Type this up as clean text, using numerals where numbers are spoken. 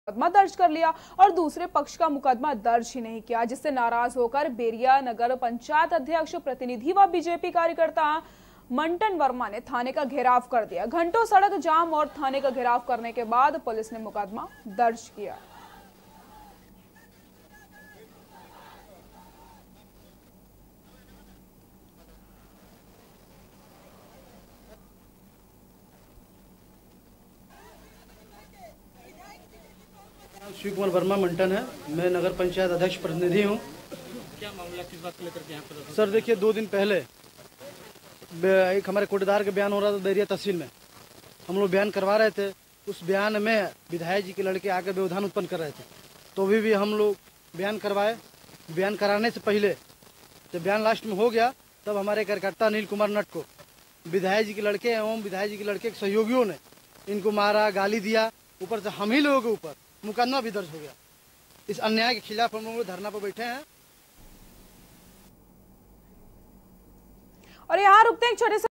मुकदमा दर्ज कर लिया और दूसरे पक्ष का मुकदमा दर्ज ही नहीं किया, जिससे नाराज होकर बेरिया नगर पंचायत अध्यक्ष प्रतिनिधि व बीजेपी कार्यकर्ता मंटन वर्मा ने थाने का घेराव कर दिया। घंटों सड़क जाम और थाने का घेराव करने के बाद पुलिस ने मुकदमा दर्ज किया। शिव कुमार वर्मा मंटन है। मैं नगर पंचायत अध्यक्ष प्रतिनिधि हूँ। क्या मामला किस बात को लेकर के यहाँ पर? सर देखिए, 2 दिन पहले एक हमारे कोटेदार का बयान हो रहा था बैरिया तहसील में। हम लोग बयान करवा रहे थे। उस बयान में विधायक जी के लड़के आकर व्यवधान उत्पन्न कर रहे थे, तो भी हम लोग बयान करवाए। बयान कराने से पहले जब बयान लास्ट में हो गया, तब हमारे कार्यकर्ता अनिल कुमार नट को विधायक जी के लड़के एवं विधायक जी के लड़के के सहयोगियों ने इनको मारा, गाली दिया। ऊपर से हम ही लोगों के ऊपर मुकदमा भी दर्ज हो गया। इस अन्याय के खिलाफ हम लोग धरना पर बैठे हैं। और यहाँ रुकते हैं एक छोटे से